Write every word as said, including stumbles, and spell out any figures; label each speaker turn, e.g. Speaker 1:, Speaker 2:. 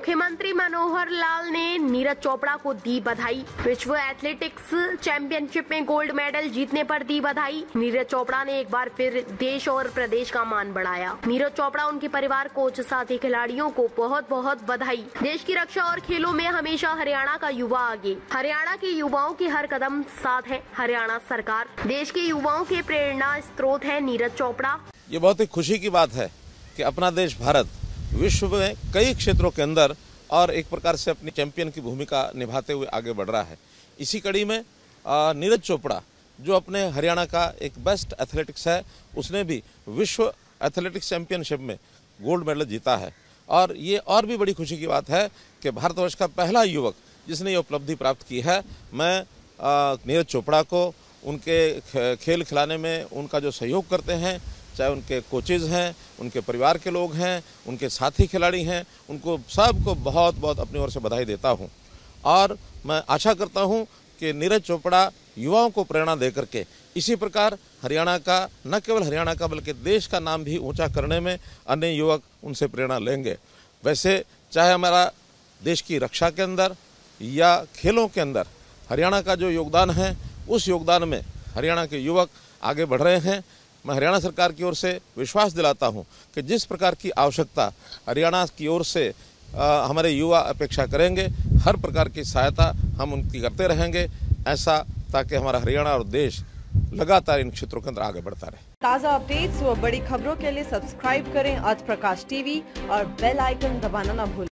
Speaker 1: मुख्यमंत्री मनोहर लाल ने नीरज चोपड़ा को दी बधाई। विश्व एथलेटिक्स चैंपियनशिप में गोल्ड मेडल जीतने पर दी बधाई। नीरज चोपड़ा ने एक बार फिर देश और प्रदेश का मान बढ़ाया। नीरज चोपड़ा, उनके परिवार, कोच, साथी खिलाड़ियों को बहुत बहुत बधाई। देश की रक्षा और खेलों में हमेशा हरियाणा का युवा आगे। हरियाणा के युवाओं के हर कदम साथ है हरियाणा सरकार। देश के युवाओं के प्रेरणा स्रोत है नीरज चोपड़ा।
Speaker 2: ये बहुत ही खुशी की बात है कि अपना देश भारत विश्व में कई क्षेत्रों के अंदर और एक प्रकार से अपनी चैंपियन की भूमिका निभाते हुए आगे बढ़ रहा है। इसी कड़ी में नीरज चोपड़ा, जो अपने हरियाणा का एक बेस्ट एथलेटिक्स है, उसने भी विश्व एथलेटिक्स चैंपियनशिप में गोल्ड मेडल जीता है। और ये और भी बड़ी खुशी की बात है कि भारतवर्ष का पहला युवक जिसने ये उपलब्धि प्राप्त की है। मैं नीरज चोपड़ा को उनके खेल खिलाने में उनका जो सहयोग करते हैं, चाहे उनके कोचेज हैं, उनके परिवार के लोग हैं, उनके साथी खिलाड़ी हैं, उनको सबको बहुत बहुत अपनी ओर से बधाई देता हूं। और मैं आशा करता हूं कि नीरज चोपड़ा युवाओं को प्रेरणा दे करके इसी प्रकार हरियाणा का, न केवल हरियाणा का बल्कि देश का नाम भी ऊंचा करने में अन्य युवक उनसे प्रेरणा लेंगे। वैसे चाहे हमारा देश की रक्षा के अंदर या खेलों के अंदर हरियाणा का जो योगदान है, उस योगदान में हरियाणा के युवक आगे बढ़ रहे हैं। मैं हरियाणा सरकार की ओर से विश्वास दिलाता हूं कि जिस प्रकार की आवश्यकता हरियाणा की ओर से आ, हमारे युवा अपेक्षा करेंगे, हर प्रकार की सहायता हम उनकी करते रहेंगे, ऐसा ताकि हमारा हरियाणा और देश लगातार इन क्षेत्रों के अंदर आगे बढ़ता रहे।
Speaker 3: ताज़ा अपडेट्स व बड़ी खबरों के लिए सब्सक्राइब करें आज प्रकाश टीवी और बेल आइकन दबाना न भूलें।